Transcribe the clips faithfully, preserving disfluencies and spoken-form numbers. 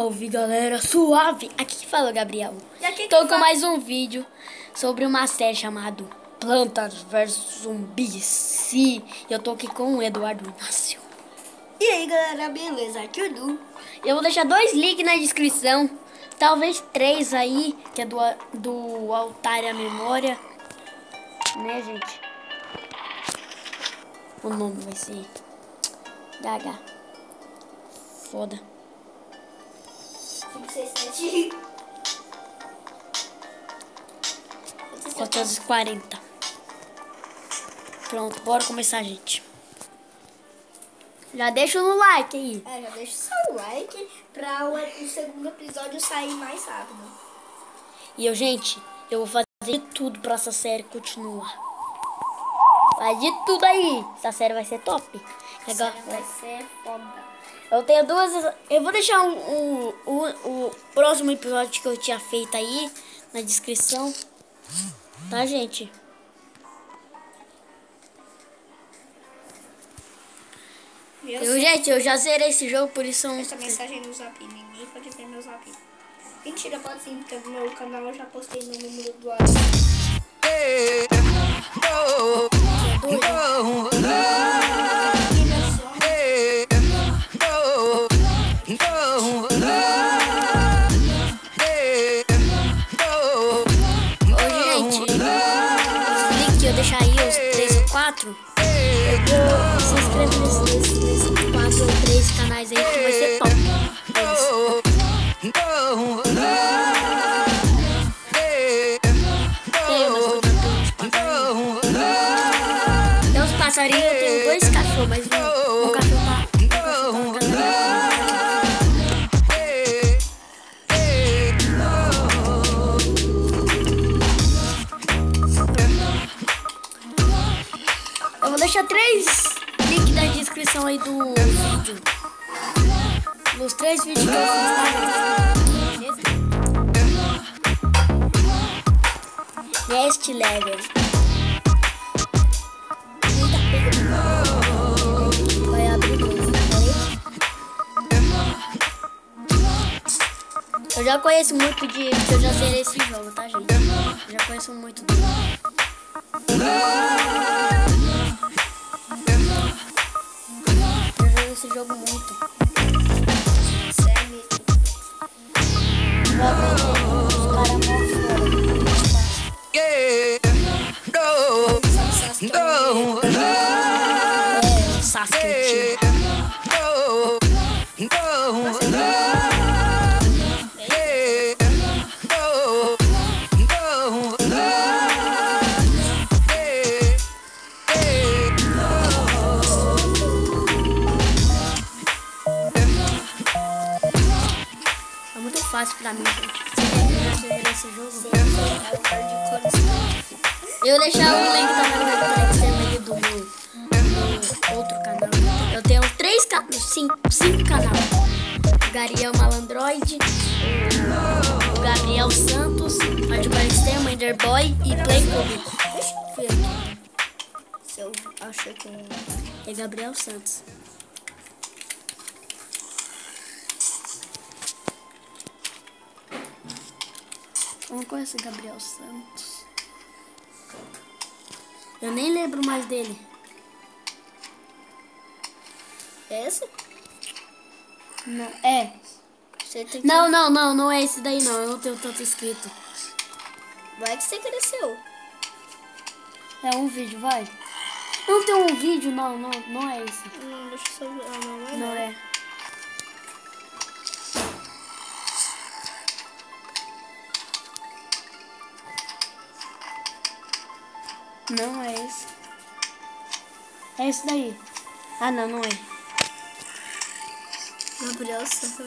Salve galera, suave! Aqui que fala o Gabriel. E aqui Tô que com fala... mais um vídeo sobre uma série chamada Plantas versus Zumbis. E eu tô aqui com o Eduardo Inácio. E aí galera, beleza? Aqui é o Edu. Eu vou deixar dois links na descrição. Talvez três aí, que é do, do Altar à Memória. Né, gente? O nome vai ser Gaga. Foda. cinco, seis, sete. quatorze e quarenta. Pronto, bora começar, gente. Já deixa no like aí. É, já deixa o seu like pra o, o segundo episódio sair mais rápido. E eu, gente, eu vou fazer de tudo pra essa série continuar. Faz de tudo aí. Essa série vai ser top. Essa Agora, vai ser foda. eu tenho duas... Eu vou deixar o, o, o, o próximo episódio que eu tinha feito aí na descrição. Tá, gente? Eu, Eu, gente, eu já zerei esse jogo, por isso... Essa mensagem no zap, ninguém pode ver meu zap. Mentira, pode sim, porque no meu canal eu já postei no número do WhatsApp. Hey, no, no, no, hey, no, no, hey, no, Ô, gente, os links que eu deixar aí, os três ou quatro, eu vou se inscrever nesses nesse, nesse quatro ou três canais aí, que vai ser top. no, hey, Tem umas passarinhos. Tem uns passarinhos, eu tenho dois cachorros, mas um, um cachorro tá... Um cachorro tá hey, hey, Eu vou deixar três links na descrição aí do vídeo. Nos três vídeos que eu fiz, tá? Next level. Vai abrir novo, eu já conheço muito de... Eu já zerei esse jogo, tá, gente? Eu já conheço muito dele. Eu jogo esse jogo muito. Isso é mito. Eu aprendi os caras mó foda. yeah, no, no, É, o Sasuke hey, antigo. no, no, hey, no, no, hey, hey, É muito fácil pra mim, gente. Você quer esse jogo? Eu vou deixar o link também no extremo do meu, meu outro canal. Eu tenho três canais, cinco, cinco canais. O Gariel Malandroid, o Gabriel Santos, Hardcore Extremo, Enderboy e Play Club. Deixa eu ver aqui. Se eu achei que eu... É Gabriel Santos. Eu não conheço o Gabriel Santos. Eu nem lembro mais dele. Esse? Não, é. Você tem que... Não, não, não, não é esse daí não. Eu não tenho tanto inscrito. Vai que você cresceu. É um vídeo, vai. Não tem um vídeo, não, não, não é esse. Hum, deixa eu só ver. Ah, não, é Não é. Não é esse. É esse daí. Ah, não, não é. Gabriel Santos.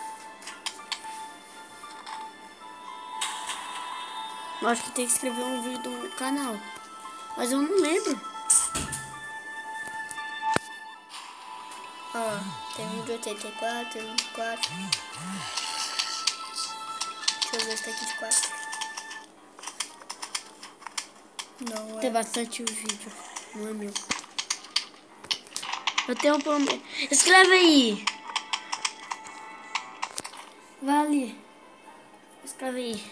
Eu acho que tem que escrever um vídeo do canal. Mas eu não lembro. Ah, tem um de oitenta e quatro, tem um de quatro. Deixa eu ver se tá aqui de quatro. Não é. Tem bastante vídeo. Não é meu. Eu tenho um problema. Escreve aí. Vai ali. Escreve aí.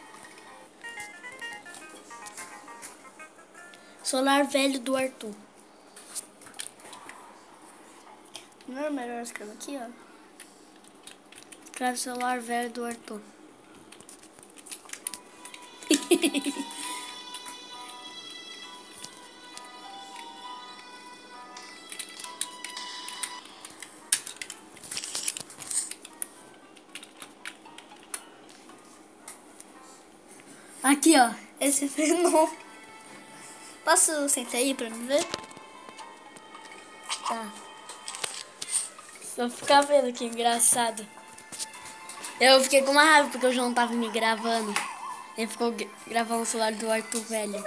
Celular velho do Arthur. Não é melhor escrever aqui, ó. Escreve celular velho do Arthur. Aqui, ó. Esse fenômeno. Posso sentar aí pra me ver? Tá. Só ficar vendo que engraçado. Eu fiquei com uma raiva porque o João tava me gravando. Ele ficou gra- gravando o celular do Arthur velho.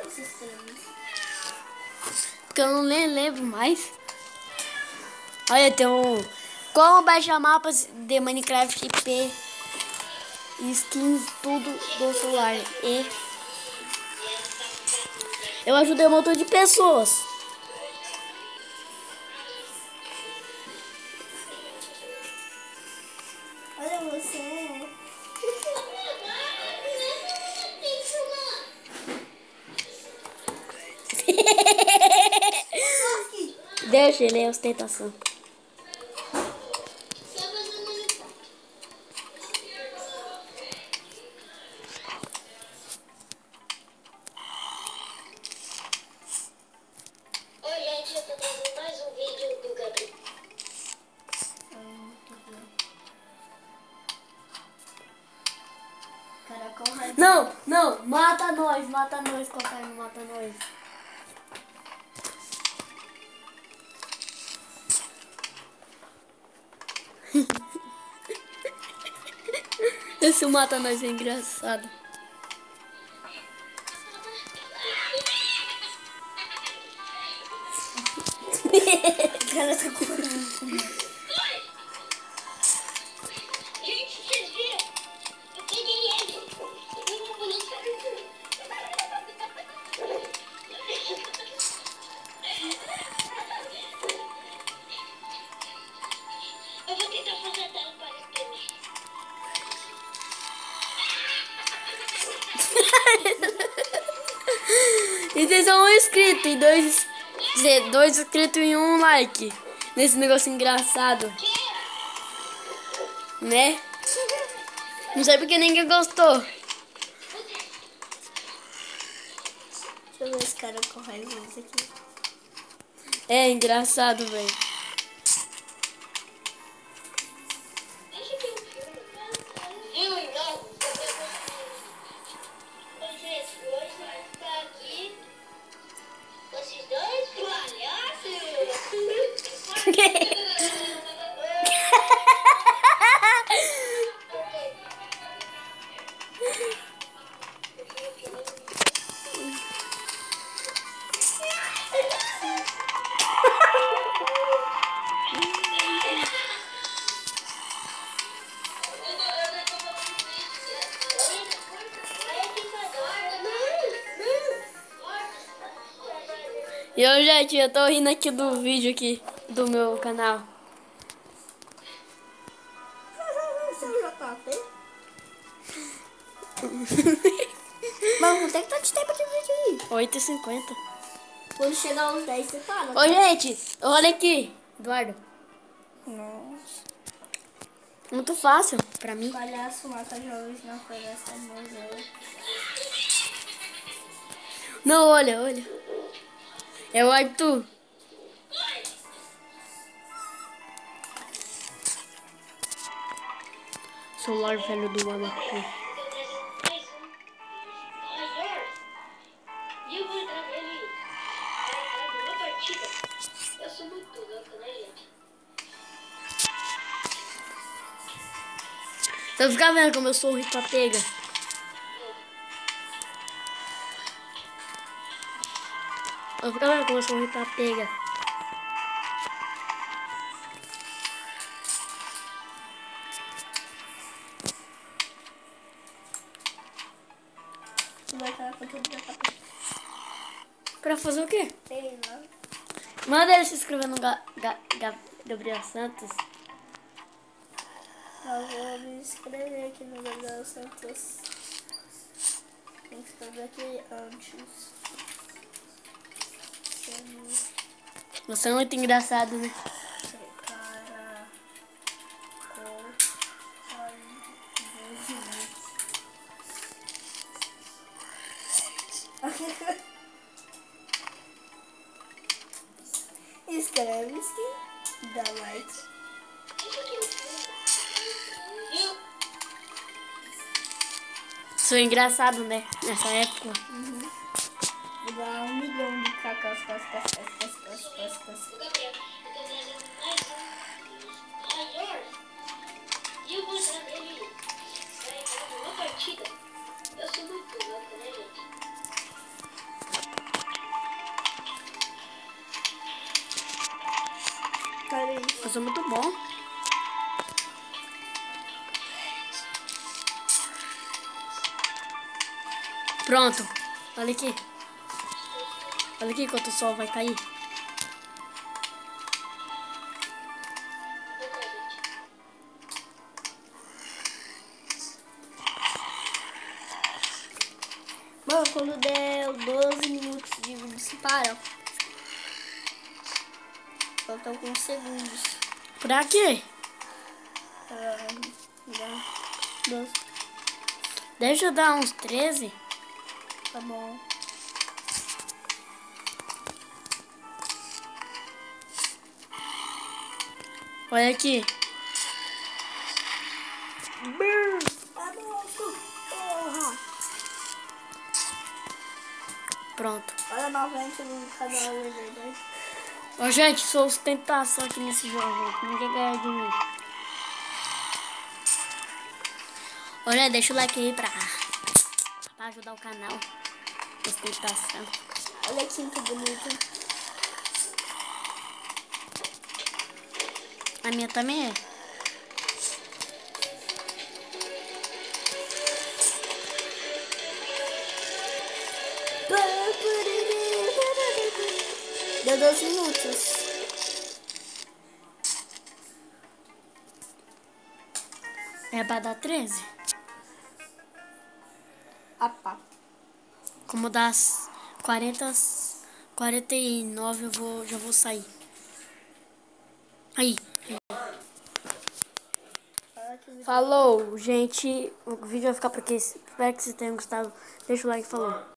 Porque eu não nem lembro mais. Olha, tem um... Como baixar mapas de Minecraft I P e skins, tudo do celular. E eu ajudei um montão de pessoas. Olha você. Deixa ele, é ostentação. Oi, gente, eu tô trazendo mais um vídeo do Gabriel. Caracol vai. Não, não, mata nós, mata nós, cocaína, mata nós. Esse mata nós é engraçado. O cara tá correndo. Gente, vocês viram? Eu peguei ele. Eu vou polícia. Eu vou tentar fazer a tela para tremer. E vocês são um inscrito e dois, quer dizer, dois inscritos e um like nesse negócio engraçado, né? Não sei porque ninguém gostou. Deixa eu ver esse cara correndo isso aqui. É engraçado, velho. Deixa que eu filme. Eu e não. Vocês dois vão ficar aqui. Vocês dois palhaços. E eu, gente, eu tô rindo aqui do vídeo aqui do meu canal. Você já tá feio? Mas quanto é que tá de tempo de vídeo aí? oito e cinquenta. Quando chegar aos dez, você para. Ô, gente, olha aqui, Eduardo. Nossa. Muito fácil pra mim. Palhaço mata jovens na floresta do museu. Não, olha, olha. É o Arthur. Celular velho do Arthur. E eu vou entrar nele numa partida. Eu sou muito louco, né, gente? Você vai ficar vendo como eu sou rico pega. Eu vou ficar vendo como eu sou rico pega. Você vai estar com tudo da cabeça. Pra fazer o quê? Sei lá. Manda ele se inscrever no Ga Ga Ga Gabriel Santos. Eu vou me inscrever aqui no Gabriel Santos. Tem que fazer aqui antes. Você é muito engraçado, né? Cara, com inscreve-se, dá like. Sou engraçado, né? Nessa época. Uhum. Vou dar um milhão de cacas, cas, cas, cas, cas, cas, cas, cas. O Gabriel, o Gabriel é mais um maior. E eu vou dar nele pra entrar numa partida. Eu sou muito louco, né, gente? Cara, isso. Eu sou muito bom. Pronto. Olha aqui. Olha aqui quanto o sol vai cair. Mano, quando der doze minutos de vídeo, se para. Faltam com segundos. Pra quê? Pra dar doze. Deixa eu dar uns treze. Tá bom. Olha aqui. Porra. Pronto. Olha novamente no canal dele. Ó, gente, sou ostentação aqui nesse jogo. Ninguém ganha de mim. Olha, deixa o like aí pra, pra ajudar o canal. Ostentação. Olha aqui que bonito. A minha também é. Deu doze minutos. É pra dar treze? Ah, pá. Como das quarenta, quarenta e nove eu vou, já vou sair. Aí. Falou, gente. O vídeo vai ficar por aqui. Espero que vocês tenham gostado. Deixa o like, falou.